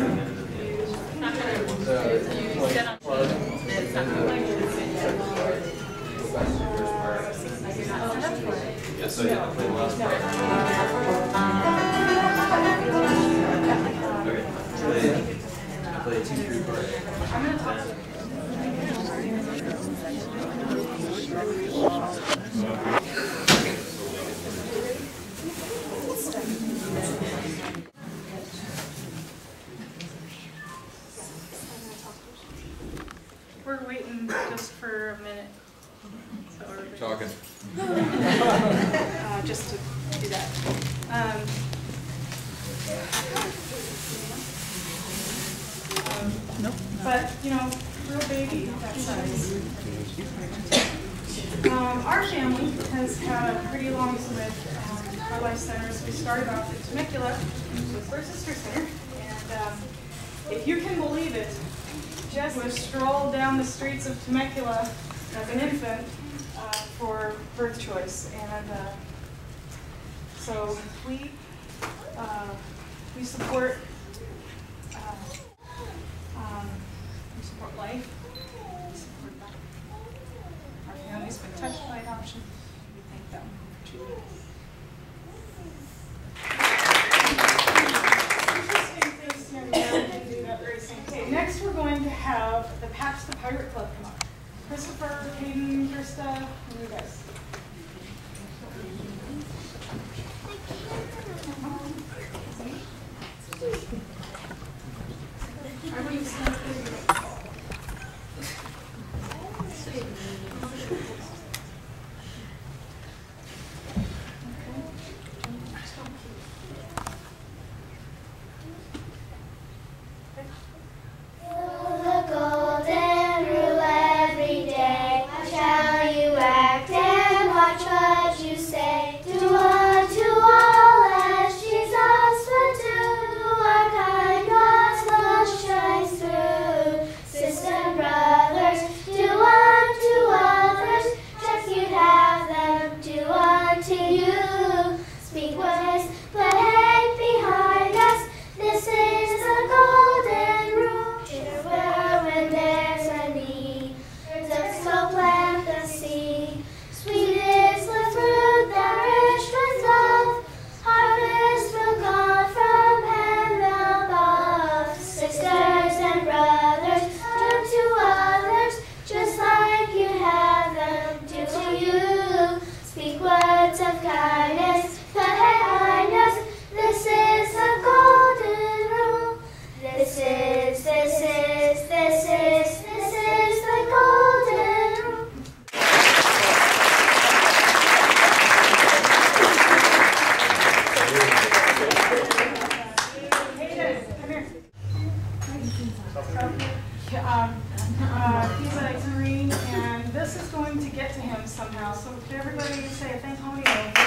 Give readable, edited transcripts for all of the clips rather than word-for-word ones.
We're waiting just for a minute. So talking. Just to do that. Nope. But, you know, real baby that size. Our family has had a pretty long with our life centers. We started off at Temecula with our sister center. And if you can believe it, Jess strolled down the streets of Temecula as an infant for birth choice, and so we support life. We support that. Our family's been touched by adoption. We thank them for choosing us. Next, we're going to have the Patch the Pirate Club come up. Christopher, Hayden, Krista, and you guys. Everybody stand up. He's a Marine, and this is going to get to him somehow. So could everybody say thank Homie?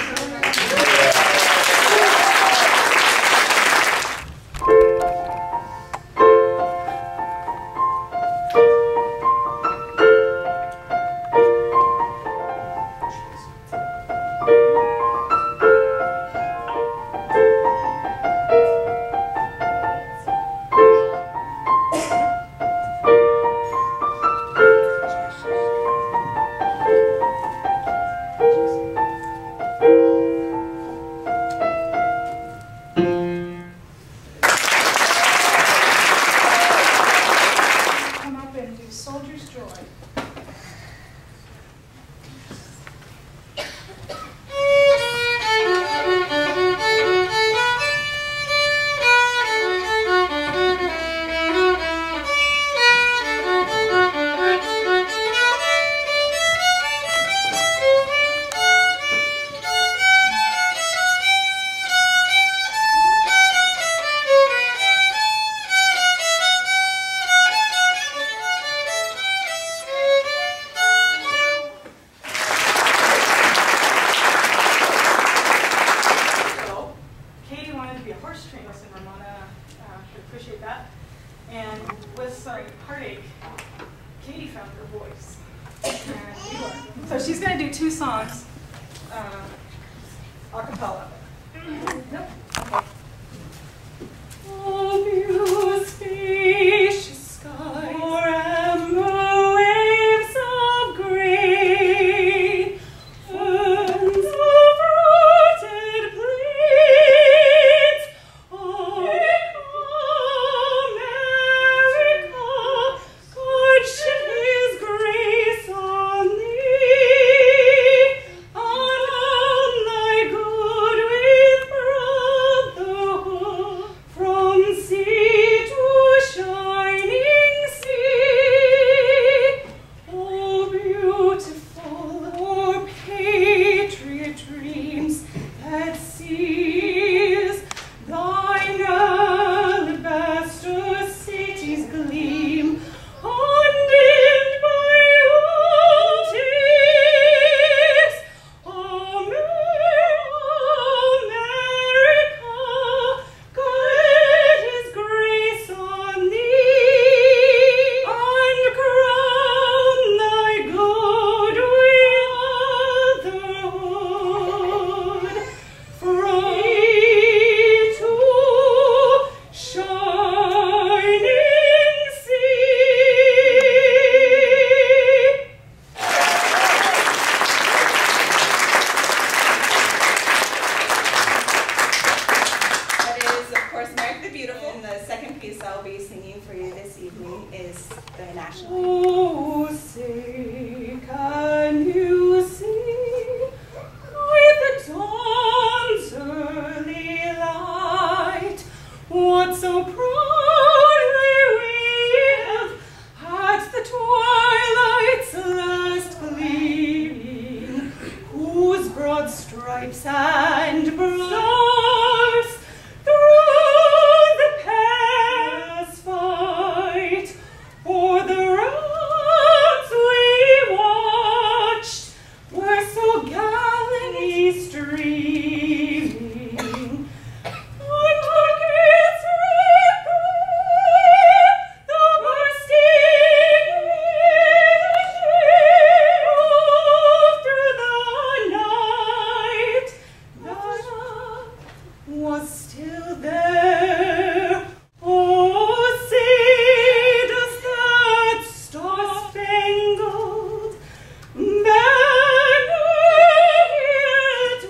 Appreciate that. And with heartache, Katie found her voice. And so she's going to do 2 songs a cappella. Nope. Okay. I'll be singing for you this evening is the national anthem. Oh, say, can you see with the dawn's early light what so proudly we have at the twilight's last gleaming, whose broad stripes and stars through the perilous fight for the roads we watched were so gallantly streaming. Under its record, the bursting roved through the night. That was still there. Oh, say, does that star-spangled banner yet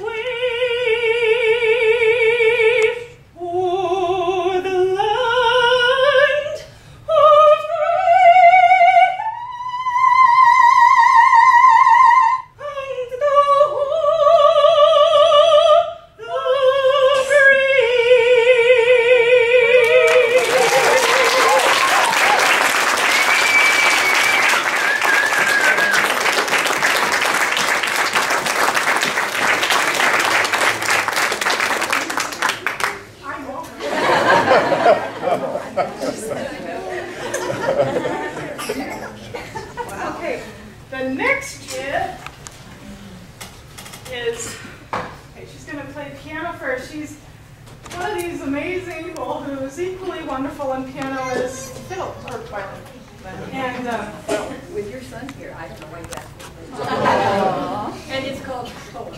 wave o'er the land of freedom and the home of free? Okay, the next kid is, okay, she's going to play piano first. She's one of these amazing people who's equally wonderful on piano as fiddle or violin. And With your son here, I don't know why you asked me. And it's called Poem.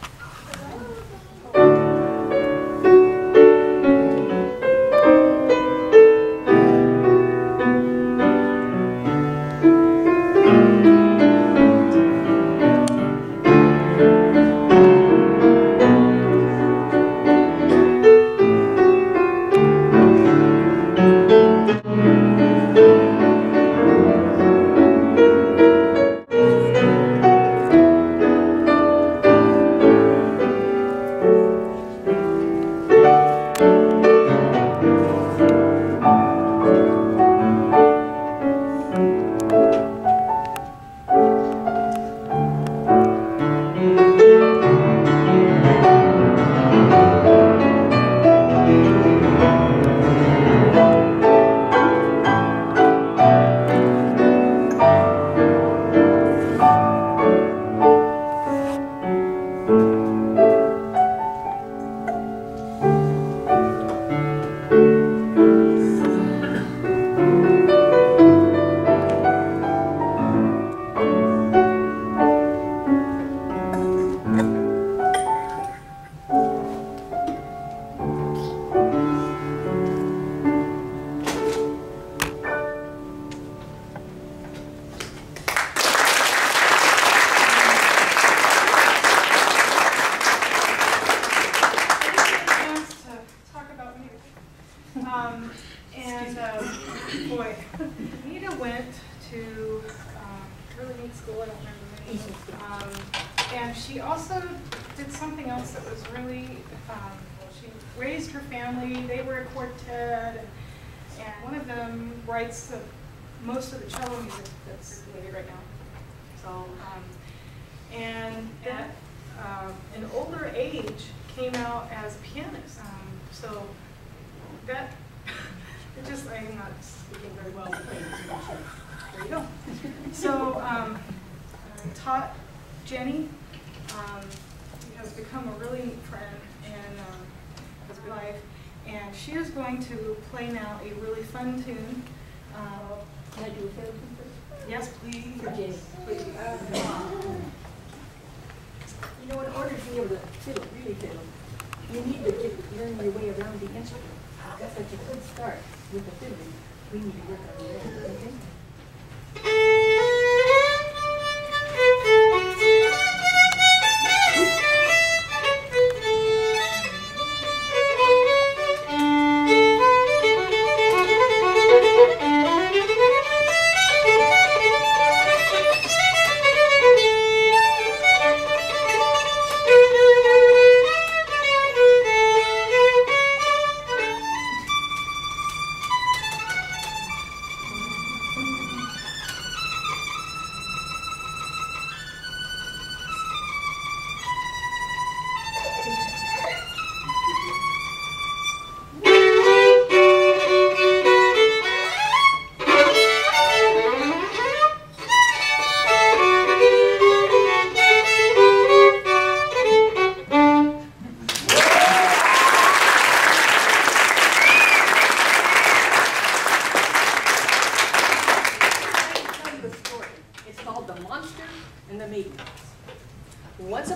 Boy, Nita went to really neat school, I don't remember the name. And she also did something else that was really, she raised her family, they were a quartet, and one of them writes most of the cello music that's played right now. So, and at an older age came out as a pianist. So that, it just, I'm not speaking very well. There you go. So taught Jenny, has become a really neat friend in his life, and she is going to play now a really fun tune. Can I do a fiddle tune first? Yes, please. For Jenny, please. You know, in order to be able to fiddle, really fiddle, you need to learn your way around the instrument. That's such a good start with the fiddling. We need to work on the rest, okay?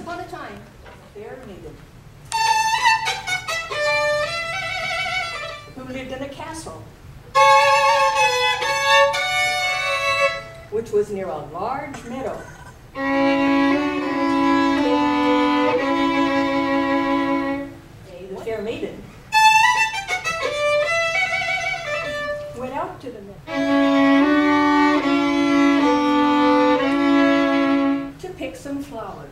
upon a time, fair maiden who lived in a castle which was near a large meadow. The fair maiden went out to the meadow to pick some flowers.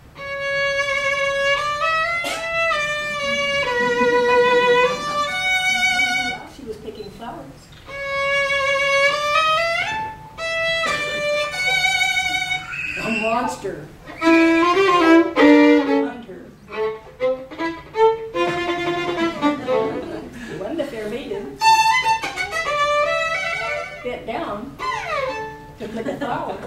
While she was picking flowers, a monster found her. When the fair maiden bent down to pick a flower,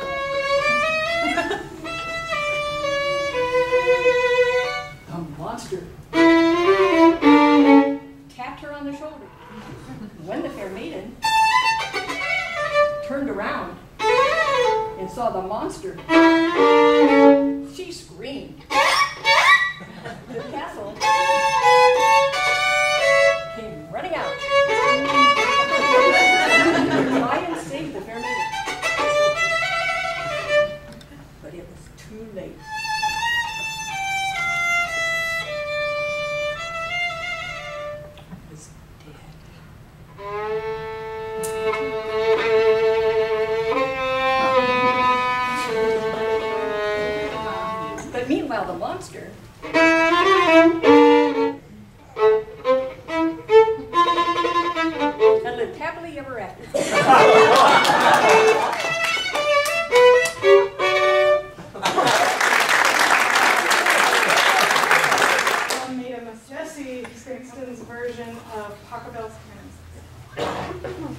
the monster tapped her on the shoulder. When the fair maiden turned around and saw the monster, she screamed. The castle came running out to try and save the fair maiden. But it was too late. It was dead. But meanwhile, the monster had lived happily ever after. Made a Miss Jessie Sexton's version of Pachelbel's Cannons.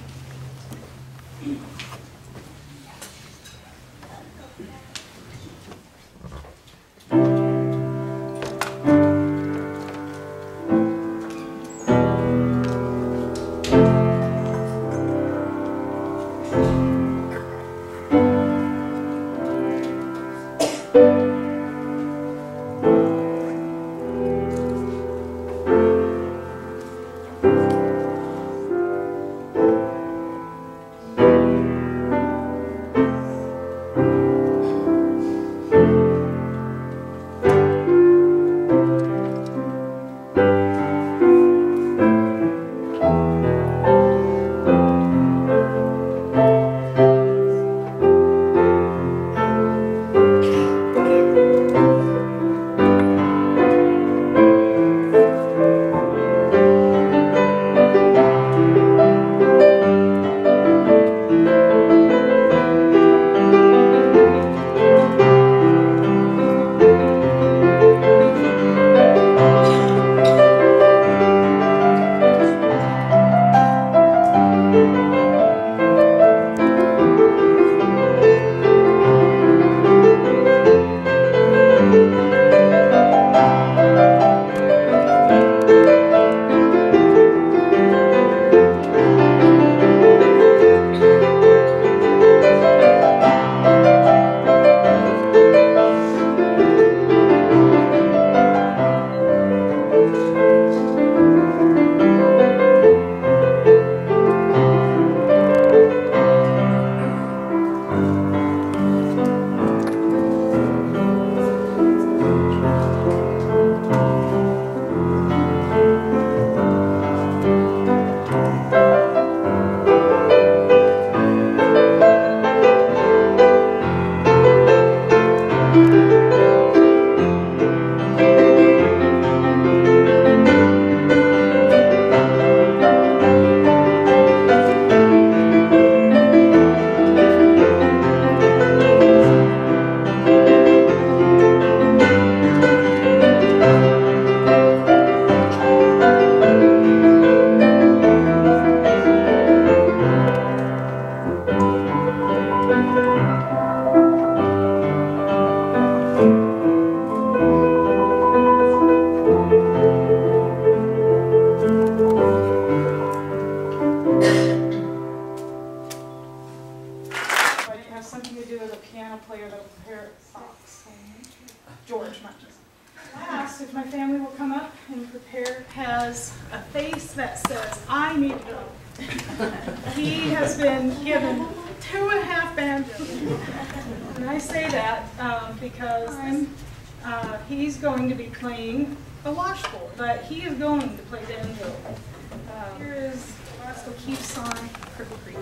George, not just. Last, if my family will come up and prepare, has a face that says, I need to go. He has been given 2.5 banjos. And I say that because he's going to be playing the washboard, but he is going to play banjo. Here is Last O'Keefe's song, Cripple Creek.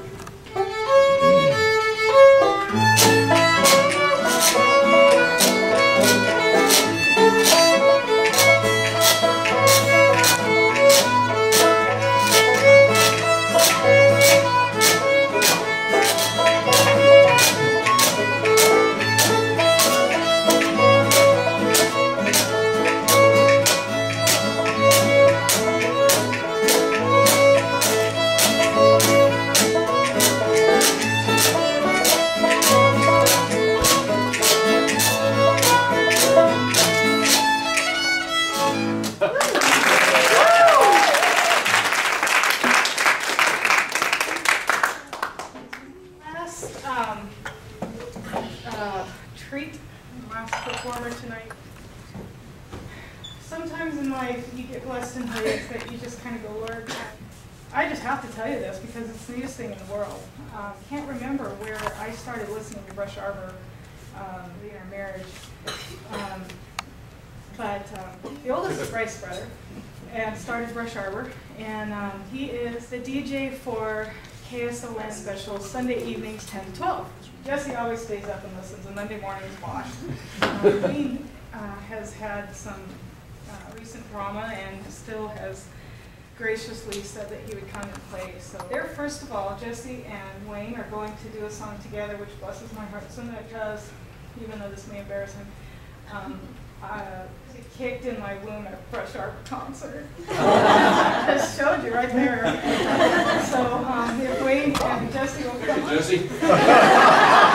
Last performer tonight. Sometimes in life you get blessed in ways that you just kind of go, Lord, I just have to tell you this because it's the neatest thing in the world. Can't remember where I started listening to Brush Arbor in our marriage. But the oldest is Bryce's brother and started Brush Arbor, and he is the DJ for KSON special Sunday evenings 10 to 12. Jesse always stays up and listens, and Monday mornings watch. Wayne has had some recent trauma and still has graciously said that he would come and play. So there, first of all, Jesse and Wayne are going to do a song together, which blesses my heart so much because, even though this may embarrass him, he kicked in my womb at a Brush Arbor concert. I just showed you right there. So if Wayne and Jesse will come. Jesse.